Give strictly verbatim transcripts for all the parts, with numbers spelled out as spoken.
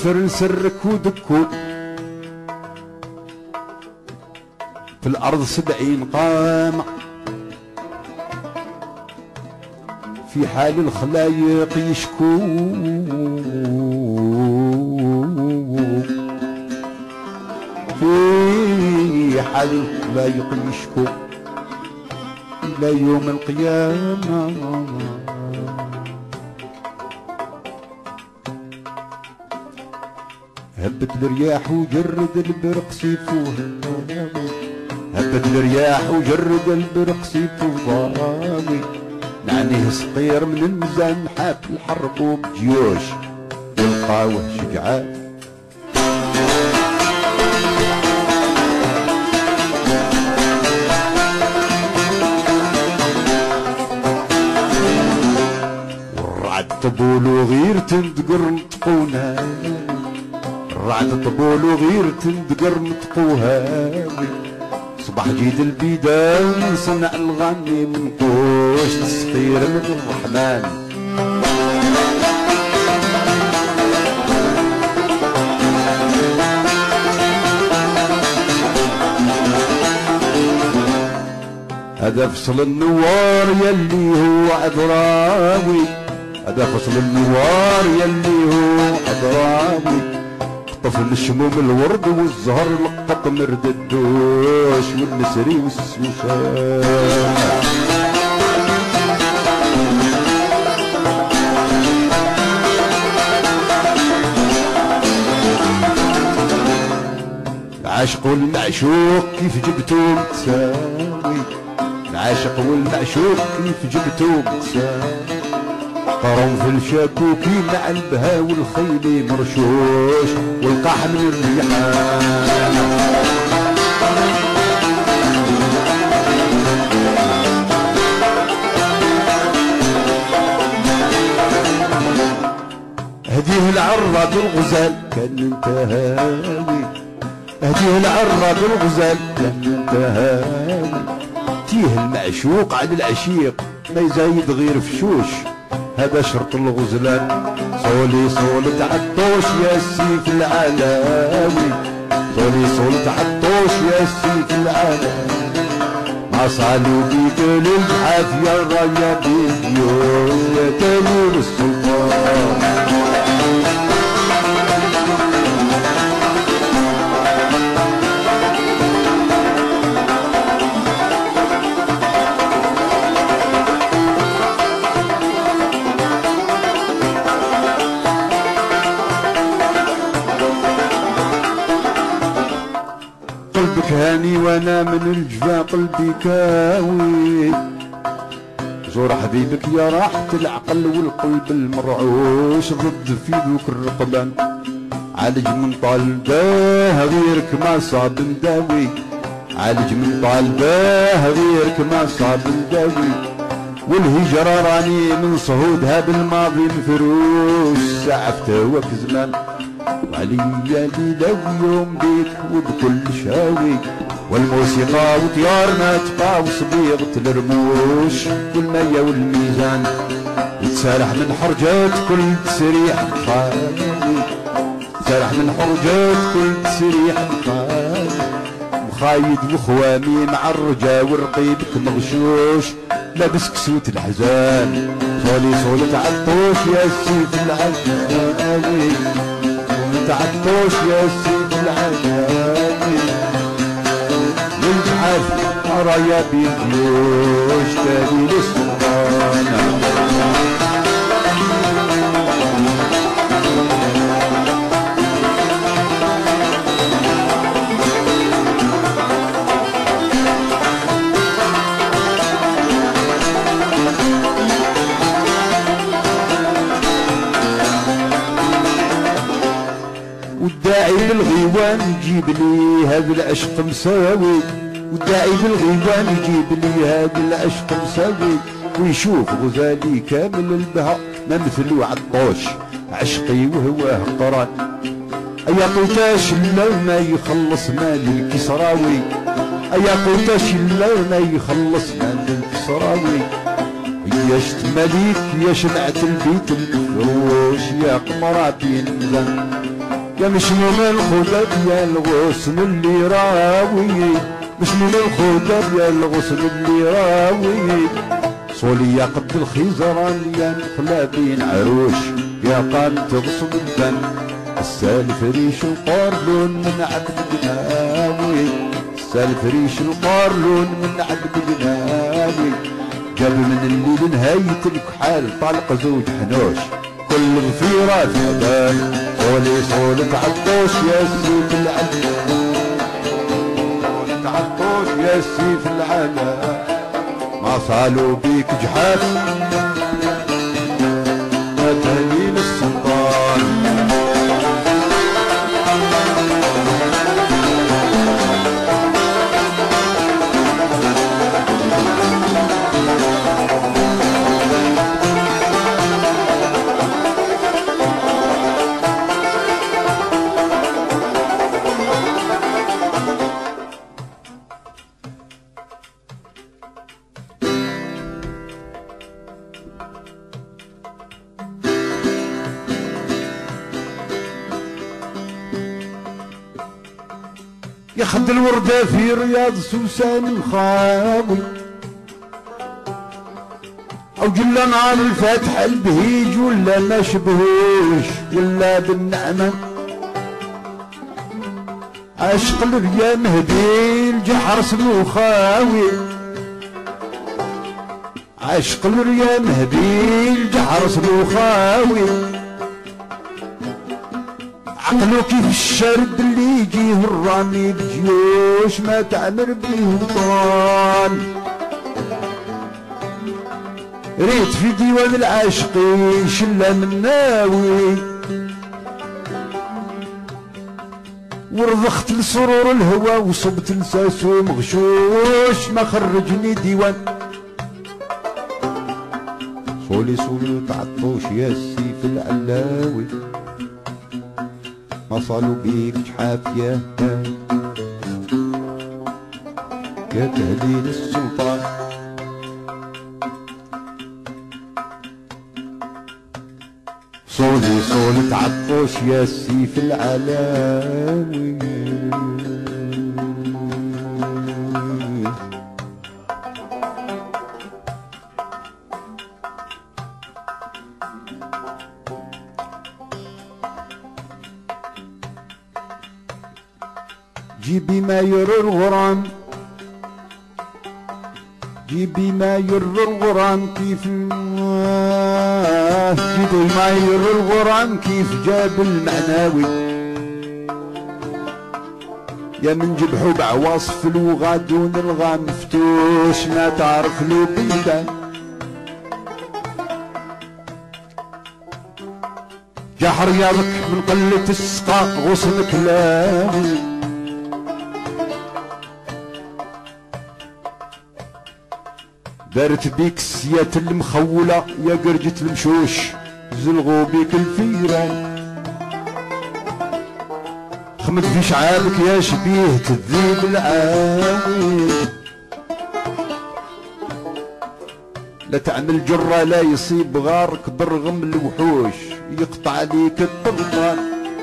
يغفر سرك ودكو في الأرض سبعين قامة في حال الخلايق يشكو في حال الخلايق يشكو إلى يوم القيامة. هبت الرياح وجرد البرق سيفوها، هبت الرياح وجرد البرق سيفوها، نعنيه صقير من المزان حاف الحرب وبجيوش يلقاوه شجعان. والرعد طبولو غير تندقر نطقونا، الرعد طبولو غير تندقر نطقوها، صباح جيد البيدان صنع الغني من قوش تسخير من الرحمن. هذا فصل النوار يلي هو أدراوي، هذا فصل النوار يلي هو أدراوي، طفل الشموم الورد والزهر لقط مرد الدوش والنسري والسوسان. العاشق والمعشوق كيف جبتو متساوي، العاشق والمعشوق كيف جبتو متساوي، قرنفل شاكوكي مع البها والخيل مرشوش والقاح من الريحان. هديه العرة بالغزال كان انتهاوي، هديه العرة بالغزال كان انتهاوي، تيه المعشوق على العشيق ما يزايد غير فشوش، هذا شرط الغزلان. صولي صولة عطوش يا السيف العلاوي، صولي صولة عطوش يا السيف العلاوي، ما صالوا بيك للجحاف يا الرايا بيديوش يا تنور السلطان. قلبك هاني وانا من الجفا قلبي كاوي، زور حبيبك يا راحة العقل والقلب المرعوش، ضد في ذوك الرقبان عالج من طالباه غيرك ما صاب نداوي، عالج من طالباه غيرك ما صاب نداوي، والهجرة راني من صهودها بالماضي مفروش، سعفت هواك زمان وعليا ليلة ويوم بيك وبكل شاوي، والموسيقى وطيارنا تقى وصبيغة الرموش والمية والميزان، وتسارح من حرجات كل تسريح خالي، تسارح من حرجات كل تسريح خالي، مخايد وخوامي مع الرجا ورقيبك مغشوش لابس كسوة الحزان، صولي صولة عطوش يا السيف العلاوي، تعطوش يا سيد العلاوي، والجحاف رايا بيديوش تاني للسلطان. والداعي بالغيوان يجيب لي هذا العشق مساوي، والداعي بالغيوان يجيب لي هذا العشق مساوي، ويشوف غزالي كامل البهاء ما مثلو عطوش عشقي وهواه قران. ايا قوتاش الا ما يخلص مال الكسراوي، ايا قوتاش الا ما يخلص مال الكسراوي، يا شت مليك يا شمعة البيت المفروش يا قمرة بين مزن، يا مش من الخدب يا الغصن اللي راوي، مش من الخدب يا الغصن اللي راوي. صولي يا قد الخزران يا نقلابين عروش، يا قام تغصب البن السالف ريش القرلون من عبد الجناوي، السالف ريش القرلون من عبد الجناوي. جاب من الليل نهاية الكحال طلق زوج حنوش، كل غفيرة في عبال. صولي صولة عطوش يا سيف العلا، صولة عطوش يا سيف العلا. ما صالوا بيك جحاف ما تهدين السلطان. ياخد الوردة في رياض سوسان الخاوي، او جلا نهار الفاتح البهيج ولا ما شبهوش ولا بالنعمة. عاشق الريا مهدي الجحر سمو خاوي، عاشق الريا مهدي الجحر سمو خاوي. عقلو كيف الشرد اللي يجيه الرامي بجيوش ما تعمر بيه وطان. ريت في ديوان العاشقين شلة من ناوي، ورضخت لسرور الهوى وصبت لساسو مغشوش ما خرجني ديوان. صولي صولي تعطوش يا السيف العلاوي، ما صالوا بيك جحاف يا يا تهديد السلطان. صولي صولي تعطوش يا السيف العلاوي. جيبي ما يرى الغرام، جيبي ما يرى الغرام كيف جيبي ما يرى الغرام كيف جاب المعناوي. يا من جبحو بعواصف الوغا دون الغام فتوش ما تعرف له بيدان. جحر يابك من قلة السقاق غصن كلامي. دارت بيك السيات المخولة يا قرجة المشوش، زلغوا بيك الفيران. خمد في شعابك يا شبيه تذيب العاوي. لا تعمل جرة لا يصيب غارك برغم الوحوش، يقطع عليك الطرطان.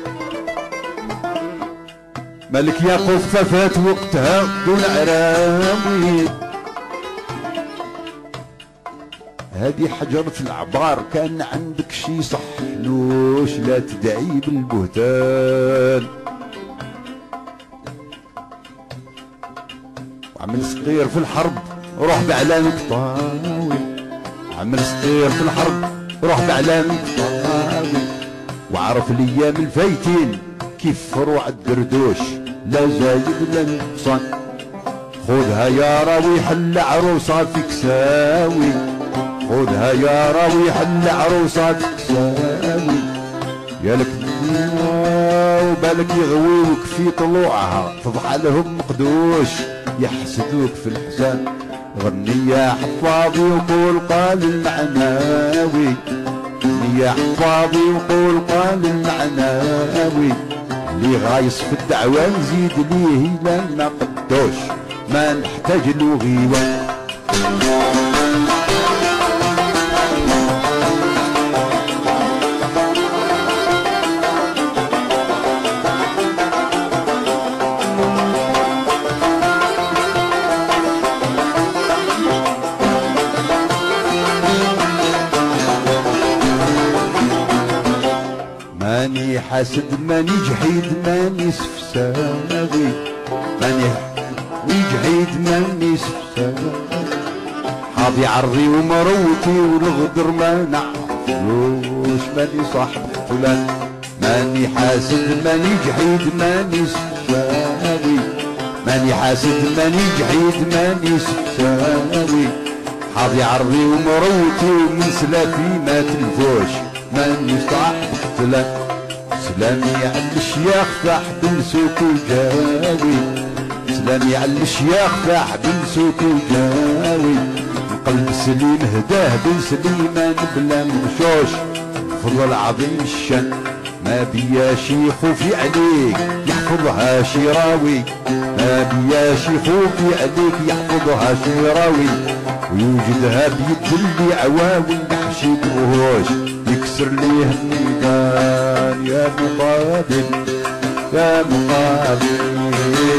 مالك يا قفة فات وقتها دون عراوي. هذه حجرة العبار كان عندك شي صحلوش، لا تدعي بالبهتان. وعمل صغير في الحرب روح بعلامك طاوي، عمل صغير في الحرب روح بعلامك طاوي. وعرف الايام الفايتين كيف فروع الدردوش، لا زايد لا نقصان. خذها يا راوي حل عروساتك ساوي، خذها يا راوي حل عروساتك ساوي. يا لك وبالك يغويوك في طلوعها تضحى لهم مقدوش، يحسدوك في الحسان. غني يا حفاظي وقول قال المعناوي، غني يا حفاظي وقول قال المعناوي. اللي غايص في الدعوة نزيد ليه لا ما قدوش، ما نحتاج له غيوان. ماني حاسد ماني جحيد ماني سفساوي، ماني جحيد ماني سفساوي، حاضي عرضي ومروتي والغدر ما نعرفلوش، ماني صاحب فلان ماني حاسد ماني جحيد ماني سفساوي، ماني حاسد ماني جحيد ماني سفساوي، حاضي عرضي ومروتي ومن سلافي ما تلفوش، ماني صاحب فلان. سلامي على الشياخ فاح بن سوق وجاوي، سلامي على الشياخ فاح بن سوق وجاوي، قلب سليم هداه بن سليمان بلا مغشوش، فضل عظيم الشان ما بياش يخوفي عليك يحفظها شراوي، ما بياش يخوفي عليك يحفظها شراوي، ويوجدها بيد اللي عواوي نحشي بوهوش يكسر ليه الميدان. يا مقابل يا مقابل